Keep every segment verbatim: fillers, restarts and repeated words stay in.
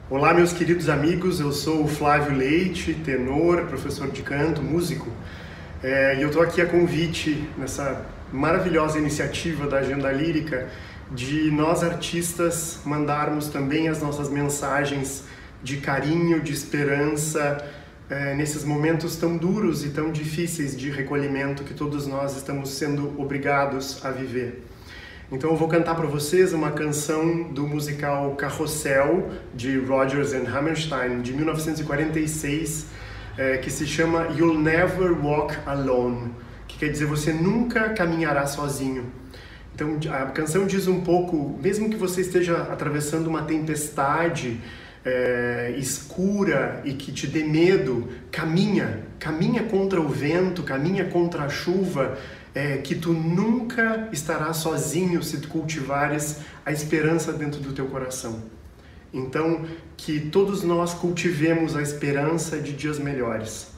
Olá, meus queridos amigos, eu sou o Flávio Leite, tenor, professor de canto, músico, é, e eu estou aqui a convite nessa maravilhosa iniciativa da Agenda Lírica de nós artistas mandarmos também as nossas mensagens de carinho, de esperança, é, nesses momentos tão duros e tão difíceis de recolhimento que todos nós estamos sendo obrigados a viver. Então eu vou cantar para vocês uma canção do musical Carrossel, de Rodgers and Hammerstein, de mil novecentos e quarenta e seis, é, que se chama You'll Never Walk Alone, que quer dizer você nunca caminhará sozinho. Então a canção diz um pouco, mesmo que você esteja atravessando uma tempestade é, escura e que te dê medo, caminha, caminha contra o vento, caminha contra a chuva, É, que tu nunca estarás sozinho se tu cultivares a esperança dentro do teu coração. Então, que todos nós cultivemos a esperança de dias melhores.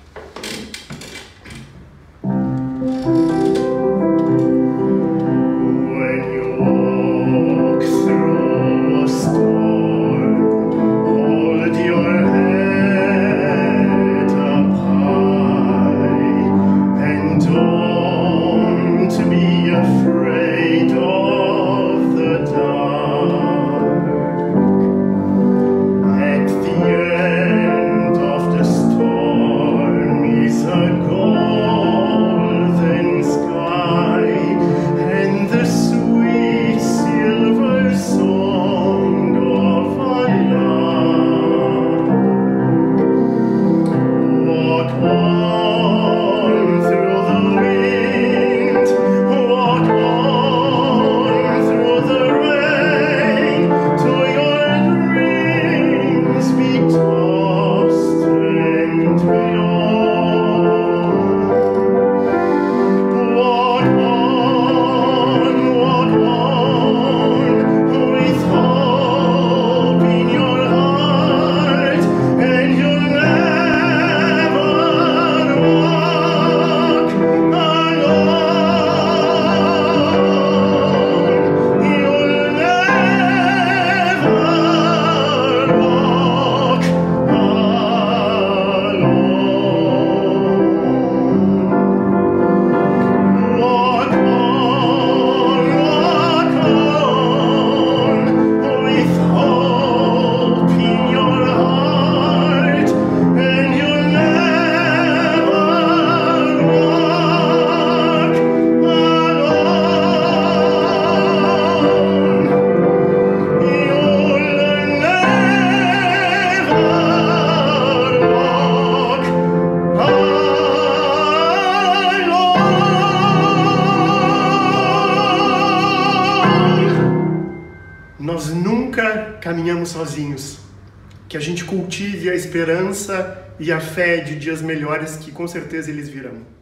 Nós nunca caminhamos sozinhos. Que a gente cultive a esperança e a fé de dias melhores, que com certeza eles virão.